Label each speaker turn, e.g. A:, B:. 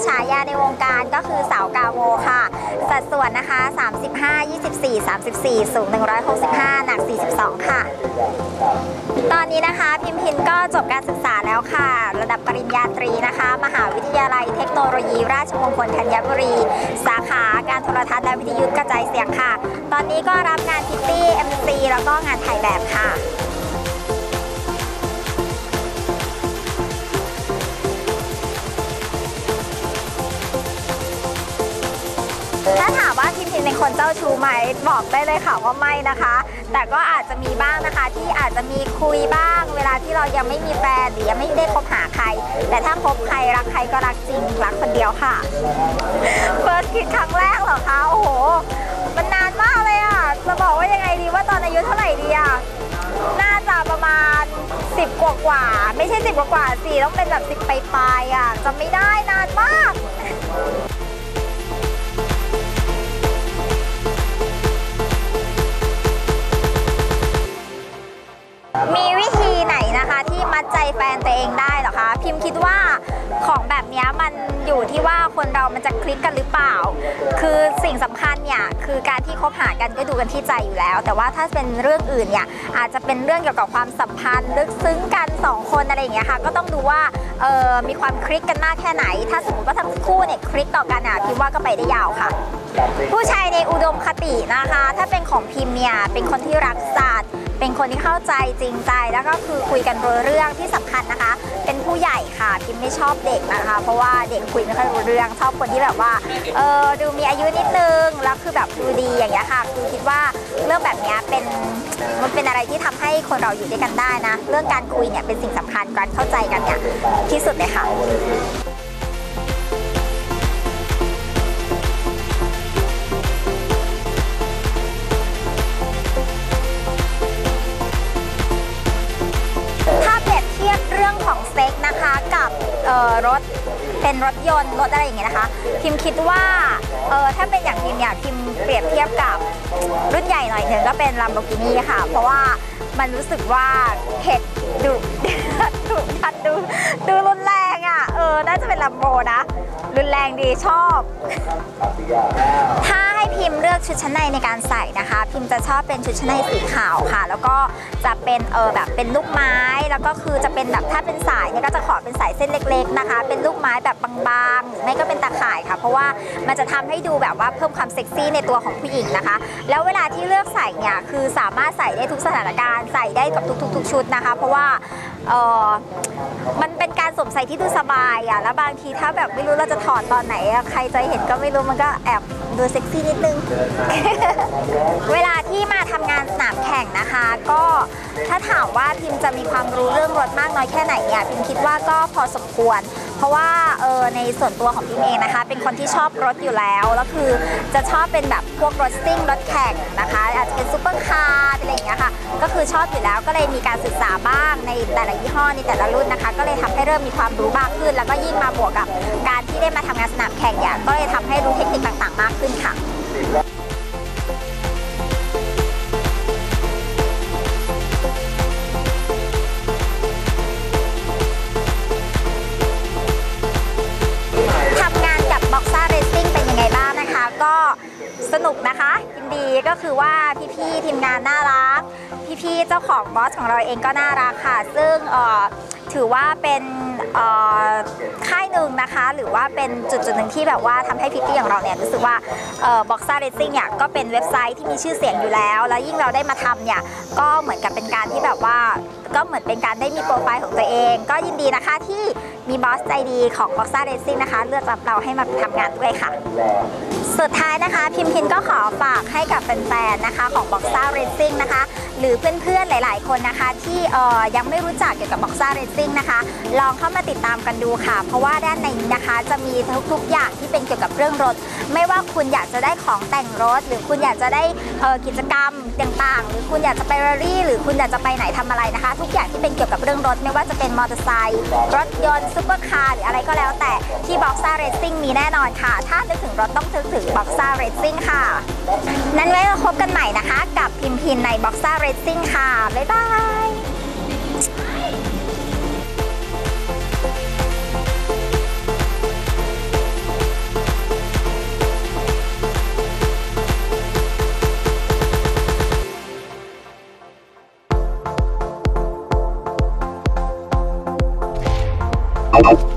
A: ฉายาในวงการก็คือสาวกาโวค่ะสัดส่วนนะคะ35 24 34สูง165หนัก42ค่ะตอนนี้นะคะพินก็จบการศึกษาแล้วค่ะระดับปริญญาตรีนะคะมหาวิทยาลัยเทคโนโลยีราชมงคลธัญบุรีสาขาการโทรทัศน์และวิทยุกระจายเสียงค่ะตอนนี้ก็รับงานพิตตี้ MC แล้วก็งานถ่ายแบบค่ะถ้าถามว่าพิมเป็นคนเจ้าชู้ไหมบอกได้เลยค่ะว่าไม่นะคะแต่ก็อาจจะมีบ้างนะคะที่อาจจะมีคุยบ้างเวลาที่เรายังไม่มีแฟนหรือยังไม่ได้คบหาใครแต่ถ้าคบใครรักใครก็รักจริงรักคนเดียวค่ะเฟิร์สคิดครั้งแรกเหรอคะโอ้โหมันนานมากเลยอ่ะจะบอกว่ายังไงดีว่าตอนอายุเท่าไหร่ดีอ่ะน่าจะประมาณ10 กว่าไม่ใช่10 กว่าสิต้องเป็นแบบ10 ปลายอ่ะจำไม่ได้นานมากมีวิธีไหนนะคะที่มัดใจแฟนตัวเองได้เหรอคะพิมคิดว่าของแบบนี้มันอยู่ที่ว่าคนเรามันจะคลิกกันหรือเปล่าคือสิ่งสำคัญเนี่ยคือการที่คบหากันก็ดูกันที่ใจอยู่แล้วแต่ว่าถ้าเป็นเรื่องอื่นเนี่ยอาจจะเป็นเรื่องเกี่ยวกับความสัมพันธ์ลึกซึ้งกัน2 คนอะไรอย่างเงี้ยค่ะก็ต้องดูว่ามีความคลิกกันมากแค่ไหนถ้าสมมติว่าทั้งคู่เนี่ยคลิกต่อกันอ่ะพิมว่าก็ไปได้ยาวค่ะผู้ชายในอุดมคตินะคะถ้าเป็นของพิมเนี่ยเป็นคนที่รักศาสตร์เป็นคนที่เข้าใจจริงใจแล้วก็คือคุยกันรู้เรื่องที่สำคัญนะคะเป็นผู้ใหญ่ค่ะพิมไม่ชอบเด็กนะคะเพราะว่าเด็กคุยไม่ค่อยรู้เรื่องชอบคนที่แบบว่าดูมีอายุนิดนึงแล้วคือแบบดูดีอย่างเงี้ยค่ะคือคิดว่าเรื่องแบบนี้มันเป็นอะไรที่ทำให้คนเราอยู่ด้วยกันได้นะเรื่องการคุยเนี่ยเป็นสิ่งสำคัญการเข้าใจกันเนี่ยที่สุดเลยค่ะเรื่องของเซ็กนะคะกับรถเป็นรถยนต์รถอะไรอย่างเงี้ยนะคะพิมคิดว่าถ้าเป็นอย่างพิมเนี่ยพิมเปรียบเทียบกับรุ่นใหญ่หน่อยหนึ่งก็เป็น Lamborghini ค่ะเพราะว่ามันรู้สึกว่าเผ็ดดุดูรุนแรงอ่ะน่าจะเป็น Lambo นะรุนแรงดีชอบถ้าให้พิมเลือกชุดชั้นในในการใส่นะคะพิมจะชอบเป็นชุดชั้นในสีขาวค่ะแล้วก็จะเป็นแบบเป็นลูกไม้แล้วก็คือจะเป็นแบบถ้าเป็นสายเนี่ยก็จะขอเป็นสายเส้นเล็กๆนะคะเป็นลูกไม้แบบบางๆไม่ก็เป็นตาข่ายค่ะเพราะว่ามันจะทำให้ดูแบบว่าเพิ่มความเซ็กซี่ในตัวของผู้หญิงนะคะแล้วเวลาที่เลือกใส่เนี่ยคือสามารถใส่ได้ทุกสถานการณ์ใส่ได้กับทุกชุดนะคะเพราะว่ามันเป็นการสวมใส่ที่ดูสบายอ่ะแล้วบางทีถ้าแบบไม่รู้เราจะถอดตอนไหนใครจะเห็นก็ไม่รู้มันก็แอบดูเซ็กซี่นิดนึง เวลาที่มาทำงานสนามแข่งนะคะก็ถ้าถามว่าพิมจะมีความรู้เรื่องรถมากน้อยแค่ไหนเนี่ยพิมคิดว่าก็พอสมควรเพราะว่าในส่วนตัวของพิมเองนะคะเป็นคนที่ชอบรถอยู่แล้วแล้วคือจะชอบเป็นแบบพวกรถซิ่งรถแข่งนะคะอาจจะเป็นซุปเปอร์คาร์อะไรอย่างเงี้ยค่ะก็คือชอบอยู่แล้วก็เลยมีการศึกษาบ้างในแต่ละยี่ห้อในแต่ละรุ่นนะคะก็เลยทำให้เริ่มมีความรู้มากขึ้นแล้วก็ยิ่งมาบวกกับการที่ได้มาทำงานสนามแข่งเนี่ยก็เลยทำให้รู้เทคนิคต่างๆมากขึ้นค่ะก็สนุกนะคะยินดีก็คือว่าพี่ๆทีมงานน่ารักพี่ๆเจ้าของบอสของเราเองก็น่ารักค่ะซึ่งถือว่าเป็นค่ายหนึ่งนะคะหรือว่าเป็นจุดหนึ่งที่แบบว่าทำให้พี่ๆของเราเนี่ยรู้สึกว่าBoxer Racing เนี่ยก็เป็นเว็บไซต์ที่มีชื่อเสียงอยู่แล้วแล้วยิ่งเราได้มาทำเนี่ยก็เหมือนกับเป็นการที่แบบว่าก็เหมือนเป็นการได้มีโปรไฟล์ของตัวเองก็ยินดีนะคะที่มีบอสใจดีของ Boxer Racing นะคะเลือกรับเราให้มาทำงานด้วยค่ะสุดท้ายนะคะพิมก็ขอฝากให้กับแฟนๆนะคะของ Boxer Racing นะคะหรือเพื่อนๆหลายๆคนนะคะที่ยังไม่รู้จักเกี่ยวกับ Boxer Racing นะคะลองเข้ามาติดตามกันดูค่ะเพราะว่าด้านในนี้นะคะจะมีทุกๆอย่างที่เป็นเกี่ยวกับเรื่องรถไม่ว่าคุณอยากจะได้ของแต่งรถหรือคุณอยากจะได้กิจกรรมต่างๆหรือคุณอยากจะไปแรลลี่หรือคุณอยากจะไปไหนทำอะไรนะคะทุกอย่างที่เป็นเกี่ยวกับเรื่องรถไม่ว่าจะเป็นมอเตอร์ไซค์รถยนต์ซุปเปอร์คาร์หรืออะไรก็แล้วแต่ที่ Boxer Racing มีแน่นอนค่ะถ้านึกถึงรถต้องนึกถึง Boxer Racing ค่ะนั้นไว้มาพบกันใหม่นะคะกับพิมใน Boxer Racing ค่ะบ๊ายบาย
B: ครับ